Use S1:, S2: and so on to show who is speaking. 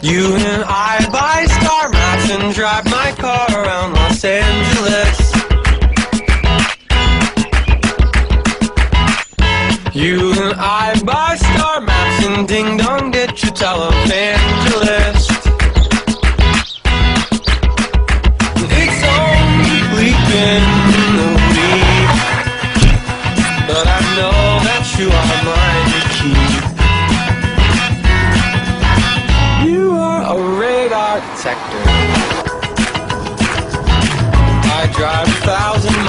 S1: You and I buy star maps and drive my car around Los Angeles. You and I buy star maps and ding dong get your televangelist. It's only been a week, but I know that you are mine to keep. You are a radar detector. I drive 1,000